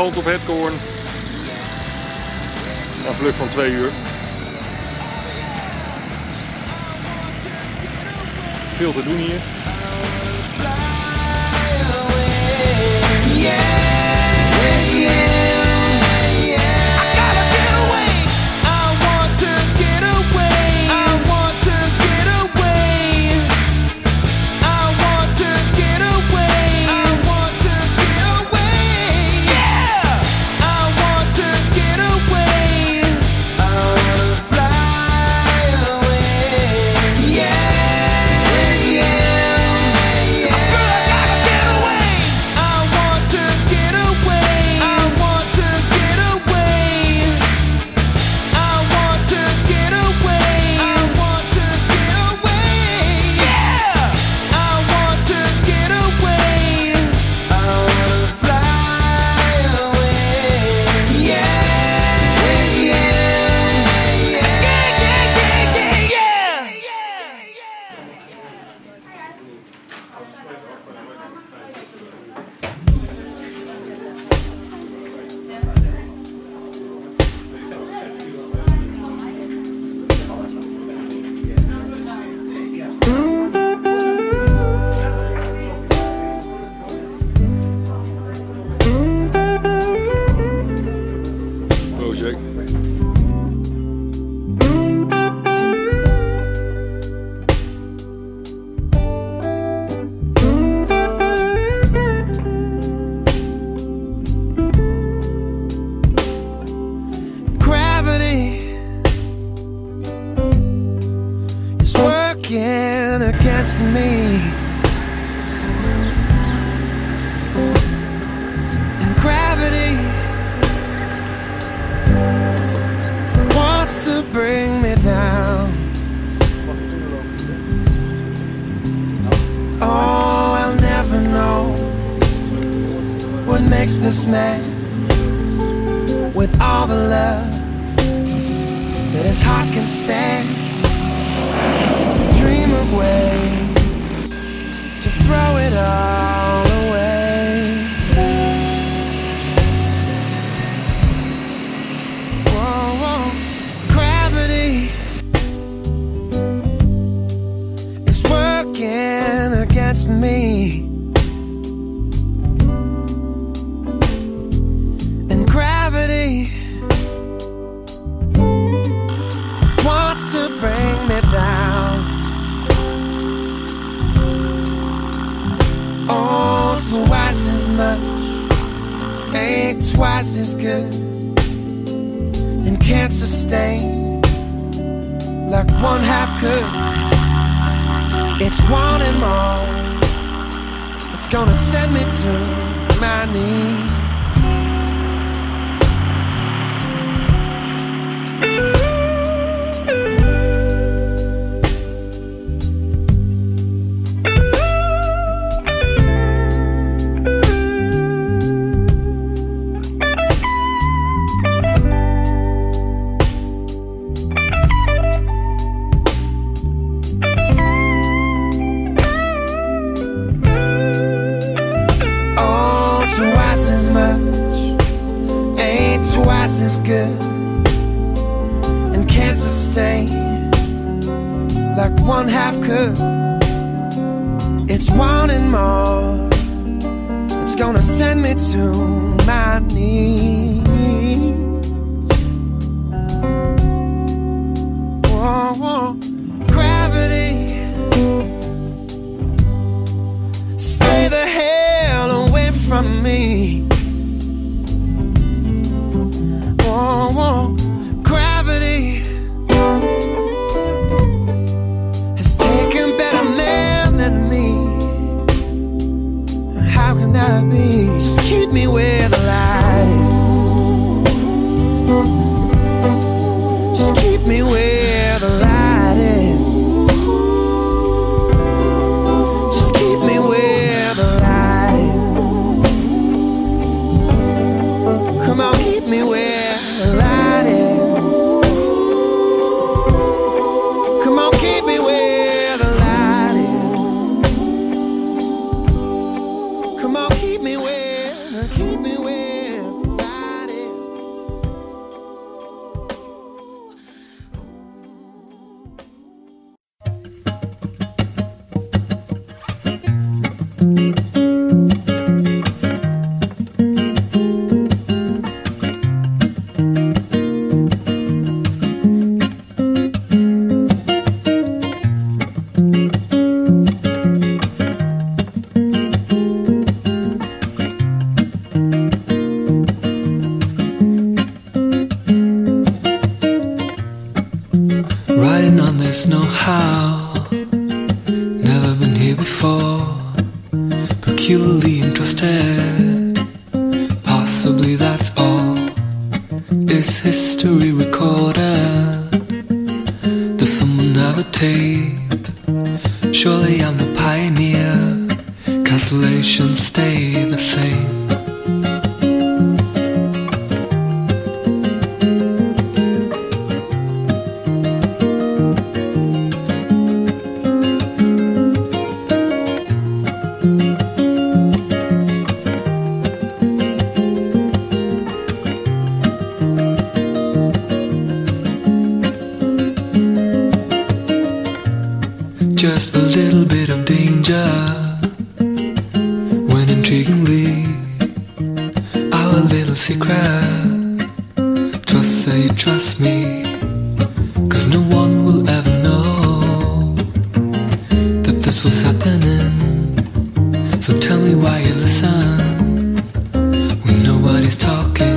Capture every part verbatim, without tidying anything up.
Zandvoort op Hetkorn. Een vlucht van twee uur. Veel te doen hier. Against me, and gravity wants to bring me down. Oh, I'll never know what makes this man, with all the love that his heart can stand. Dream of ways to throw it all away. Whoa, whoa. Gravity is working against me, and gravity wants to bring me down. Oh, twice as much ain't twice as good, and can't sustain like one half could. It's wanting more. It's gonna send me to my knees. Twice as much ain't twice as good, and can't sustain like one half could. It's wanting more. It's gonna send me to my knees. Whoa, whoa. Gravity, stay the hell away from me. Whoa, whoa. Gravity has taken better men than me. How can that be? Just keep me where the light is. Carrying on, there's no how. Never been here before. Peculiarly interested. Possibly that's all. Is history recorded? Does someone have a tape? Surely I'm the pioneer. Cancellations stay the same. Just a little bit of danger when intriguingly our little secret. Trust, say you trust me, 'cause no one will ever know that this was happening. So tell me why you listen when nobody's talking.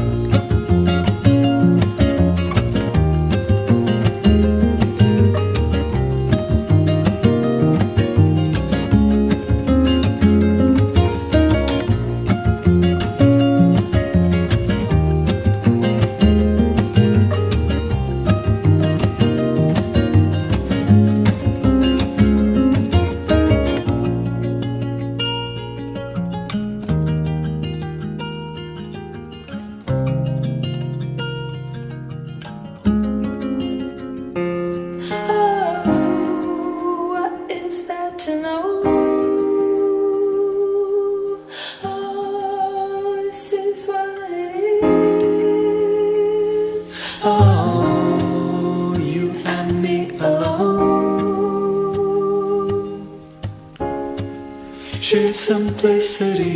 To know, oh, this is what it is. Oh, you and me alone. Sheer simplicity.